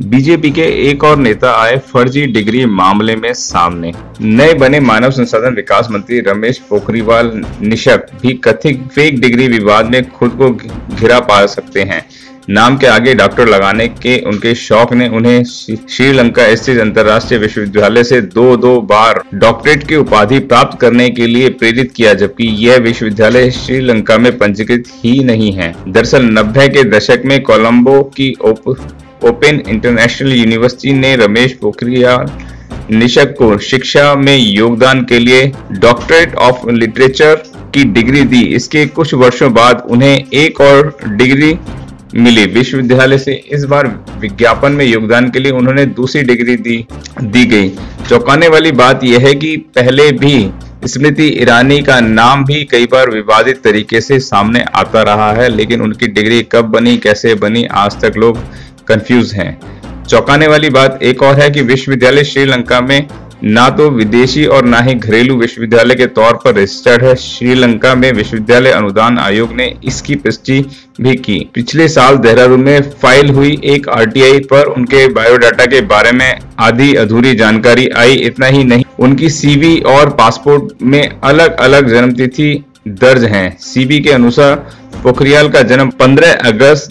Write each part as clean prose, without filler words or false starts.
BJP के एक और नेता आए फर्जी डिग्री मामले में सामने। नए बने मानव संसाधन विकास मंत्री रमेश पोखरियाल निशंक भी कथित फेक डिग्री विवाद में खुद को घिरा पा सकते हैं। नाम के आगे डॉक्टर लगाने के उनके शौक ने उन्हें श्रीलंका स्थित अंतर्राष्ट्रीय विश्वविद्यालय से दो बार डॉक्टरेट की उपाधि प्राप्त करने के लिए प्रेरित किया, जबकि यह विश्वविद्यालय श्रीलंका में पंजीकृत ही नहीं है। दरअसल 90 के दशक में कोलंबो की ओपन इंटरनेशनल यूनिवर्सिटी ने रमेश पोखरियाल निशंक को शिक्षा में योगदान के लिए डॉक्टरेट ऑफ लिटरेचर की डिग्री दी। इसके कुछ वर्षों बाद उन्हें एक और डिग्री मिली विश्वविद्यालय से। इस बार विज्ञापन में योगदान के लिए उन्होंने दूसरी डिग्री दी गई। चौंकाने वाली बात यह है कि पहले भी स्मृति ईरानी का नाम भी कई बार विवादित तरीके से सामने आता रहा है, लेकिन उनकी डिग्री कब बनी, कैसे बनी, आज तक लोग कंफ्यूज हैं। चौंकाने वाली बात एक और है कि विश्वविद्यालय श्रीलंका में ना तो विदेशी और ना ही घरेलू विश्वविद्यालय के तौर पर रजिस्टर्ड है। श्रीलंका में विश्वविद्यालय अनुदान आयोग ने इसकी पुष्टि भी की। पिछले साल देहरादून में फाइल हुई एक आरटीआई पर उनके बायोडाटा के बारे में आधी अधूरी जानकारी आई। इतना ही नहीं, उनकी सीवी और पासपोर्ट में अलग अलग जन्मतिथि दर्ज हैं। सीवी के अनुसार पोखरियाल का जन्म 15 अगस्त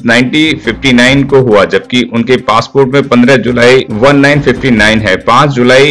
1959 को हुआ, जबकि उनके पासपोर्ट में 15 जुलाई 1959 है। 5 जुलाई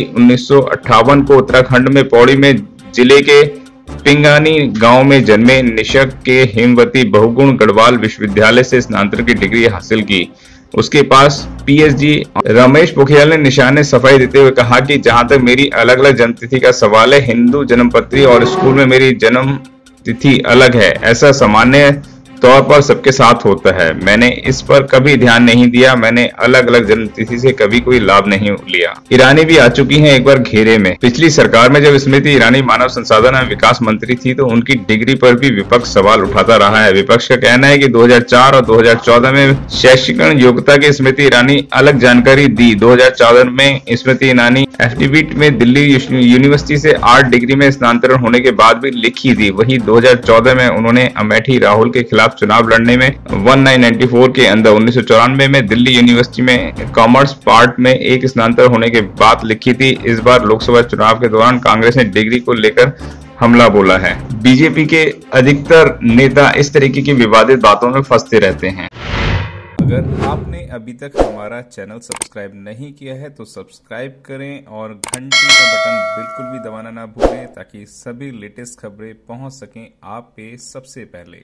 1958 को उत्तराखंड में पौड़ी में जिले के पिंगानी गांव में जन्मे निशंक के हेमवती बहुगुण गढ़वाल विश्वविद्यालय से स्नातक की डिग्री हासिल की। उसके पास पीएचडी। रमेश पोखरियाल ने निशान ने सफाई देते हुए कहा कि जहां तक मेरी अलग अलग जन्मतिथि का सवाल है, हिंदू जन्मपत्री और स्कूल में मेरी जन्म तिथि अलग है। ऐसा सामान्य तौर पर सबके साथ होता है। मैंने इस पर कभी ध्यान नहीं दिया। मैंने अलग अलग जन्मतिथि से कभी कोई लाभ नहीं लिया। ईरानी भी आ चुकी हैं एक बार घेरे में। पिछली सरकार में जब स्मृति ईरानी मानव संसाधन एवं विकास मंत्री थी तो उनकी डिग्री पर भी विपक्ष सवाल उठाता रहा है। विपक्ष का कहना है कि 2004 और 2014 में शैक्षिक योग्यता की स्मृति ईरानी अलग जानकारी दी। 2014 में स्मृति ईरानी एफिडेविट में दिल्ली यूनिवर्सिटी से आर्ट डिग्री में स्नातक होने के बाद भी लिखी थी। वही 2014 में उन्होंने अमेठी राहुल के खिलाफ चुनाव लड़ने में 1994 के अंदर 1994 में दिल्ली यूनिवर्सिटी में कॉमर्स पार्ट में एक स्नातक होने के बाद लिखी थी। इस बार लोकसभा चुनाव के दौरान कांग्रेस ने डिग्री को लेकर हमला बोला है। बीजेपी के अधिकतर नेता इस तरीके की विवादित बातों में फंसते रहते हैं। अगर आपने अभी तक हमारा चैनल सब्सक्राइब नहीं किया है तो सब्सक्राइब करें और घंटी का बटन बिल्कुल भी दबाना ना भूलें ताकि सभी लेटेस्ट खबरें पहुंच सकें आप पे सबसे पहले।